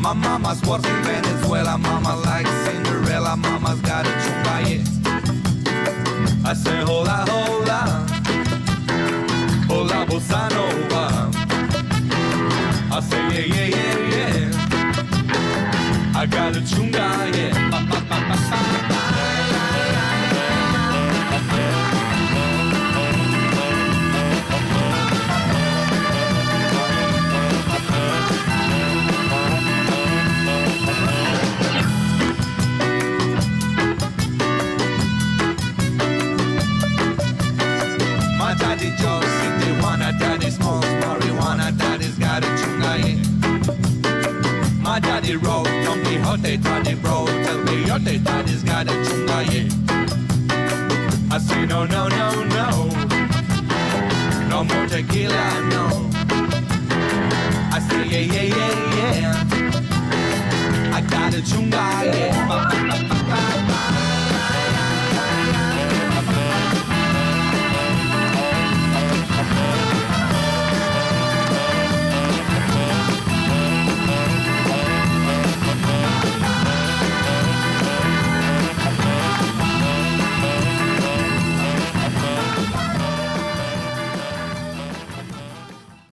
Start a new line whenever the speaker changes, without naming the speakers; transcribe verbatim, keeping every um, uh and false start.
My mama's works in Venezuela. Mama likes Cinderella. Mama's got a chunga, yeah. I say hola, hola, hola, bossa nova. I say yeah, yeah, yeah, yeah. I got a chunga, yeah. Ba, ba, ba, ba, ba, ba. My daddy Joe, city wanna, daddy smokes marijuana, daddy's got a chunga, yeah. My daddy wrote Don Quixote, daddy bro, tell me your daddy's got a chunga, yeah. I say no, no, no, no, no more tequila, no. I say yeah, yeah, yeah, yeah, I got a chunga, yeah.